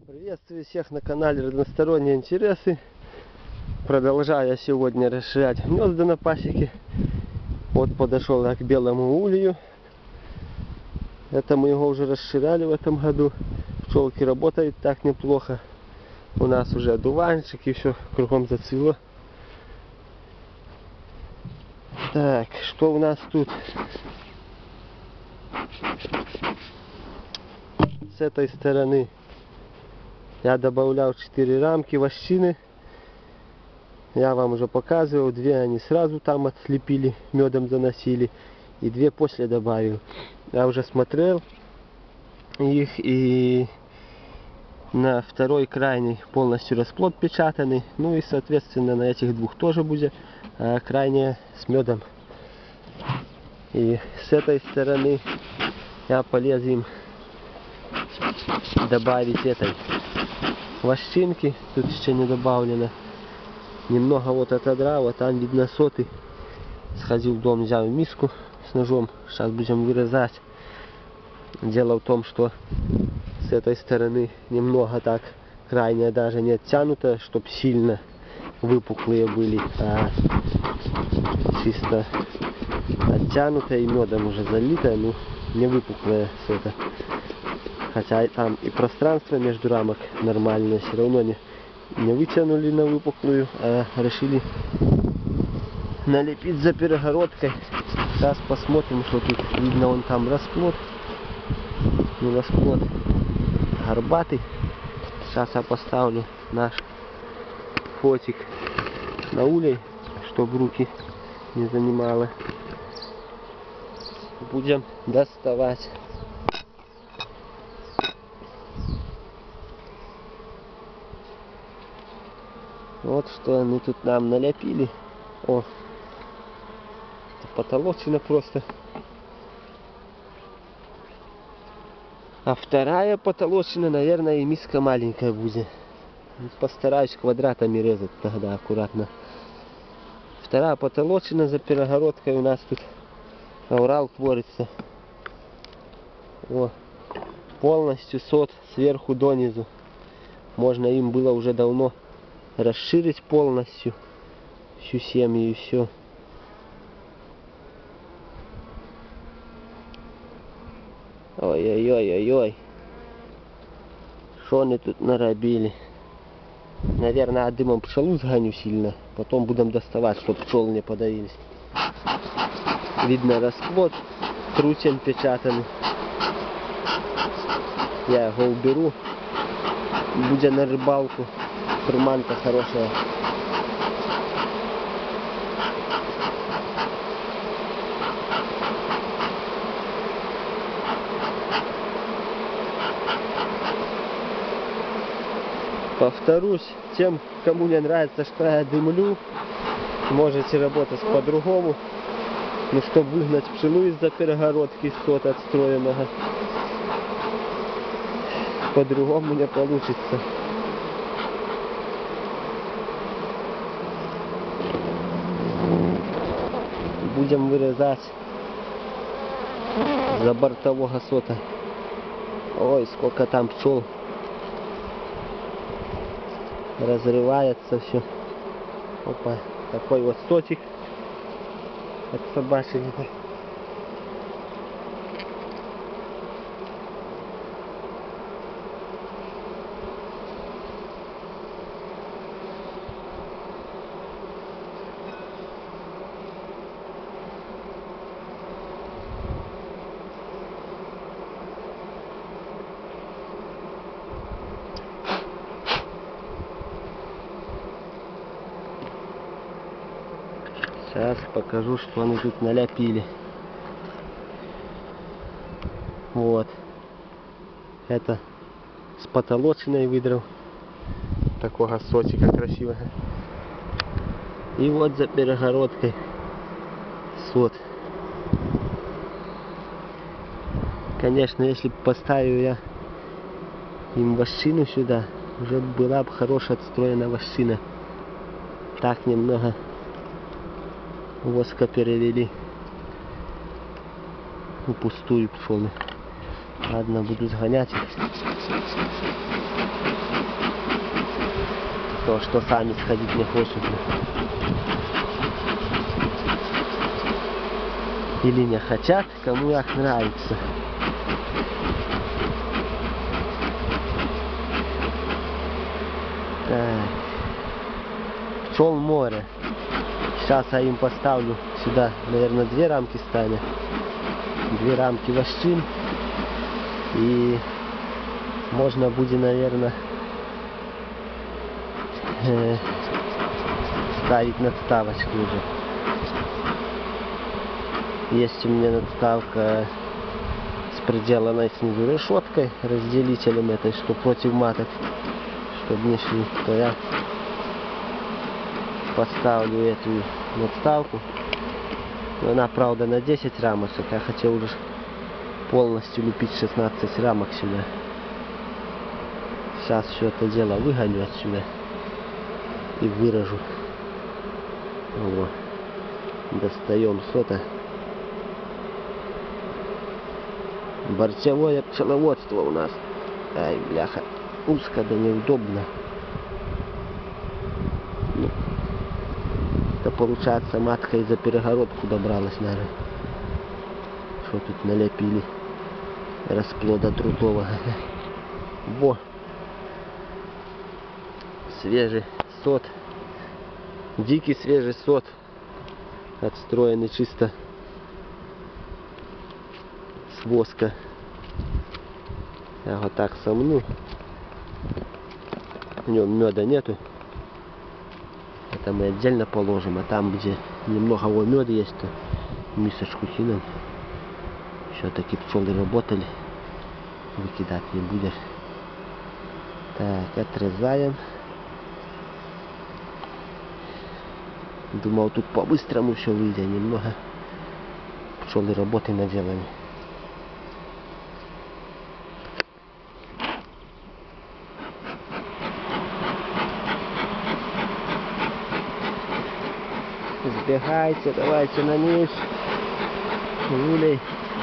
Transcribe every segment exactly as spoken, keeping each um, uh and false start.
Приветствую всех на канале Разносторонние интересы. Продолжаю сегодня расширять гнезда на пасеке. Вот подошел я к белому улью. Это мы его уже расширяли в этом году. Пчелки работают так неплохо. У нас уже одуванчик и все кругом зацвело. Так, что у нас тут? С этой стороны я добавлял четыре рамки вощины. Я вам уже показывал. Две они сразу там отслепили, медом заносили. И две после добавил. Я уже смотрел их, и на второй крайний полностью расплод печатанный. Ну и соответственно на этих двух тоже будет, а крайняя с медом. И с этой стороны я полез им добавить этой вощинки. Тут еще не добавлено. Немного вот отодрал, а там видно соты. Сходил в дом, взял миску с ножом. Сейчас будем вырезать. Дело в том, что с этой стороны немного так крайняя даже не оттянута, чтобы сильно выпуклые были, а чисто оттянутая и медом уже залитая, ну не выпуклая сота. Хотя там и пространство между рамок нормальное, все равно не, не вытянули на выпуклую, а решили налепить за перегородкой. Сейчас посмотрим, что тут видно. Вон там расплод. Не расплод, горбатый. Сейчас я поставлю наш фотик на улей, чтобы руки не занимало. Будем доставать. Вот что они тут нам налепили. О, потолочина просто. А вторая потолочина, наверное, и миска маленькая будет. Постараюсь квадратами резать тогда аккуратно. Вторая потолочина за перегородкой. У нас тут Урал творится. О, полностью сот сверху донизу. Можно им было уже давно расширить полностью всю семью и все. Ой-ой-ой-ой-ой. Что они тут наробили? Наверное, дымом пчелу сгоню сильно. Потом будем доставать, чтобы пчел не подавились. Видно расплод. Трутень печатанный. Я его уберу. Будет на рыбалку. Приманка хорошая. Повторюсь, тем, кому не нравится, что я дымлю, можете работать по-другому. Но чтобы выгнать пчелу из-за перегородки, из сота отстроенного, по-другому не получится. Будем вырезать за бортового сота. Ой, сколько там пчел. Разрывается все. Опа, такой вот сотик от собачьего. Сейчас покажу, что они тут наляпили. Вот. Это с потолочиной выдрал. Такого сотика красивого. И вот за перегородкой сот. Конечно, если бы поставил я им вощину сюда, уже была бы хорошая отстроена вощина. Так немного воска перевели. Пустую пчелы. Ладно, буду сгонять их. то, что сами сходить не хочет. Или не хотят, кому как нравится. Так. Пчел море. Сейчас я им поставлю сюда, наверное, две рамки станет. Две рамки вощин. И можно будет, наверное, э, ставить надставочку уже. Есть у меня надставка с приделанной снизу решеткой, разделителем этой, что против маток, чтобы не шли, то я поставлю эту надставку. Но она, правда, на десять рамочек. Я хотел уже полностью лепить шестнадцать рамок сюда. Сейчас все это дело выгоню отсюда и выражу. Вот. Достаем сота. Борцевое пчеловодство у нас. Ай, бляха, узко да неудобно. Ну, это получается, матка и за перегородку добралась, наверное. Что тут налепили расплода трудового. Во! Свежий сот. Дикий свежий сот. Отстроенный чисто с воска. Я вот так сомну. В нем меда нету. Это мы отдельно положим. А там, где немного меда есть, то мисочку кинем. Все-таки пчелы работали. Выкидать не будешь. Так, отрезаем. Думал, тут по-быстрому все выйдет. Немного пчелы работы наделали. Сбегайте, давайте на низ. Улей.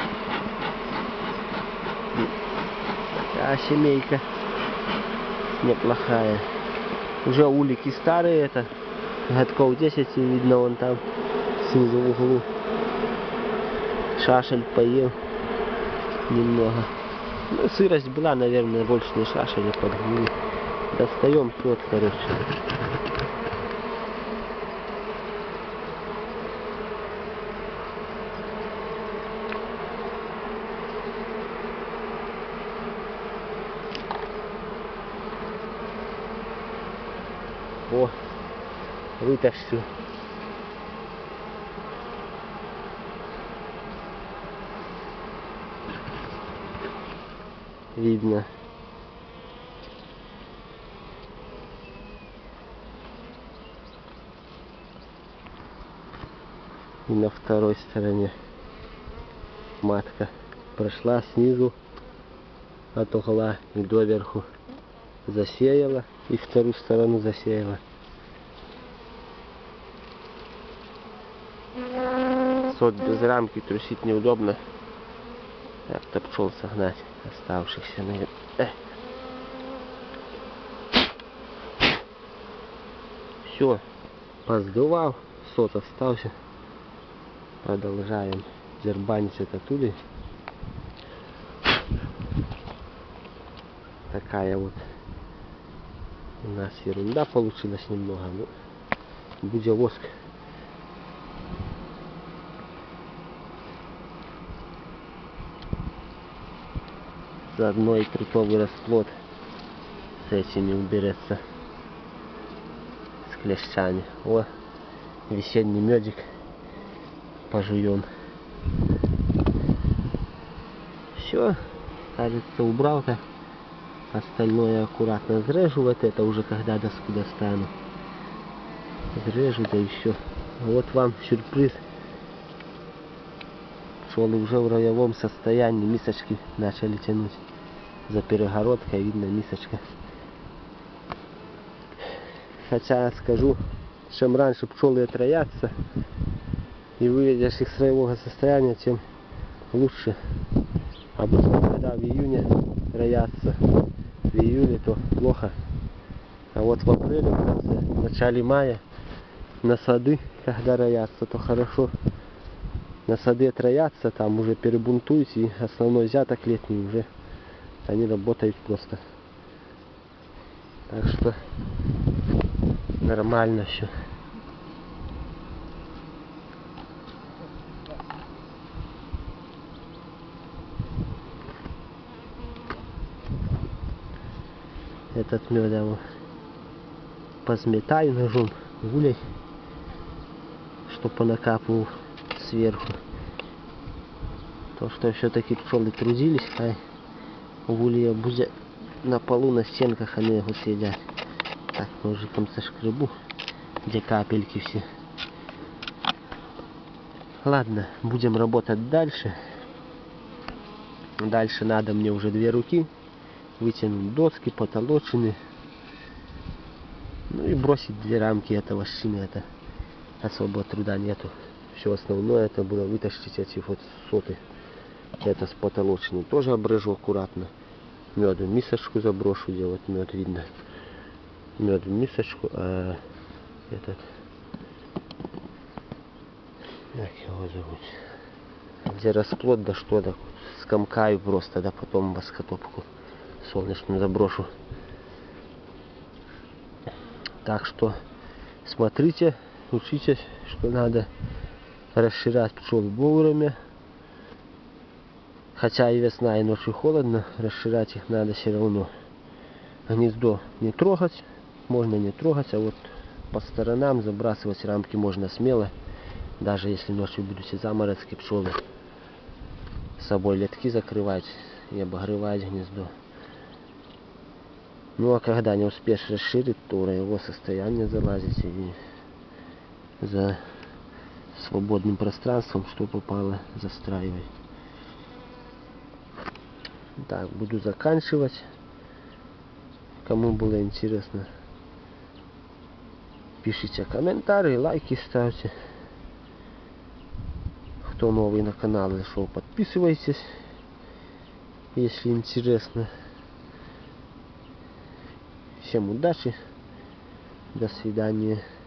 Такая семейка неплохая. Уже улики старые, это годков десять, видно вон там снизу в углу. Шашель поел немного. Ну, сырость была, наверное, больше не шашели подгнили. Достаем сот, короче. О, вытащу. Видно. И на второй стороне матка прошла снизу от угла и доверху. Засеяла и вторую сторону засеяла. Сот без рамки трусить неудобно. Как-то пчел согнать оставшихся. Все, поздувал, сот остался. Продолжаем дербанить этот улей. Такая вот у нас ерунда получилась немного, но будет воск. Заодно и трутовый расплод с этими уберется, с клещами. О, весенний медик пожуем. Все, кажется, убрал-то. Остальное аккуратно срежу. Вот это уже когда доску достану. Срежу, да и все. Вот вам сюрприз. Пчелы уже в роевом состоянии. Мисочки начали тянуть. За перегородкой видно мисочка. Хотя скажу, чем раньше пчелы отроятся и выведешь их с роевого состояния, тем лучше. Обычно когда в июне роятся, в июле, то плохо. А вот в апреле, в конце, в начале мая насады, когда роятся, то хорошо. Насады троятся, там уже перебунтуют, и основной взяток летний уже они работают просто. Так что нормально все. Этот мед я его позметаю ножом гулей, что понакапывал сверху. То, что все-таки пчелы трудились, а гули будзе на полу, на стенках они его съедят. Так, ножиком сошкребу, где капельки все. Ладно, будем работать дальше. Дальше надо мне уже две руки. Вытянуть доски, потолочины. Ну и бросить две рамки этого шины. Это особого труда нету. Все основное это было вытащить эти вот соты. Это с потолочины. Тоже обрежу аккуратно. Меду мисочку заброшу, делать мед видно. Мед в мисочку. А этот... Как его зовут? Где расплод, да что, да скомкаю просто, да потом воскотопку солнечную заброшу. Так что смотрите, учитесь, что надо расширять пчел вовремя. Хотя и весна, и ночью холодно, расширять их надо все равно. Гнездо не трогать, можно не трогать, а вот по сторонам забрасывать рамки можно смело. Даже если ночью будут все заморозки, пчелы с собой летки закрывать и обогревать гнездо. Ну а когда не успеешь расширить, то на его состояние залазить и за свободным пространством, что попало, застраивать. Так, буду заканчивать. Кому было интересно, пишите комментарии, лайки ставьте. Кто новый на канал зашел, подписывайтесь, если интересно. Всем удачи, до свидания.